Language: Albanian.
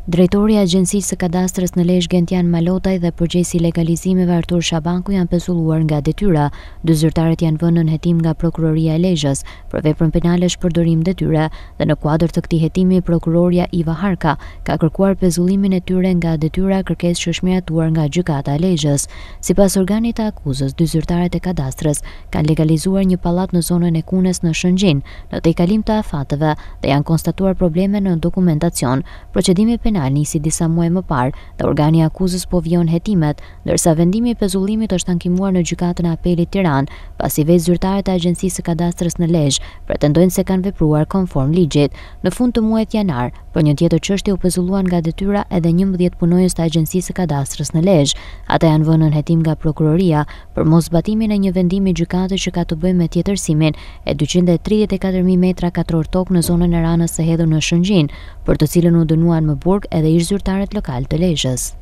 Drejtori i Agjencisë së Kadastrës në Lezhë Gentian Malotaj dhe përgjegjësi i legalizimeve Artur Shabanku janë pezulluar nga Detyra. Dy zyrtarët janë vënë në hetim nga Prokuroria e Lezhës për veprën penale shpërdorim detyre dhe në kuadër të këtij hetimi prokuroria Iva Harka ka kërkuar pezullimin e tyre nga Detyra, kërkesë që është miratuar nga Gjykata e Lezhës. Sipas organit të akuzës, dy zyrtarët e Kadastrës kanë legalizuar një pallat në zonën e Kunes në Shëngjin, në tejkalim të afateve dhe janë konstatuar probleme në dokumentacion. Procedimi penal nisi disa muaj më parë dhe organi i akuzës po vijon hetimet, ndërsa vendimi i pezullimit është ankimuar në Gjykatën e Apelit Tiranë, pasi vetë zyrtarët e Agjencisë së Kadastrës në Lezhë pretendojnë se kanë vepruar konform ligjit. Në fund të muajit janar, për një tjetër çështje u pezulluan nga Detyra edhe 11 punonjës të Agjencisë së Kadastrës në Lezhë. Ata janë vënë në hetim nga prokuroria për mosbatimin e një vendimi gjykatës që ka të bëjë me tjetërsimin e 234.000 metra katror tokë në zonën e Ranës së Hedhur në Shëngjin, për të cilën u dënuan më burg edhe ish zyrtarët lokal të Lezhës.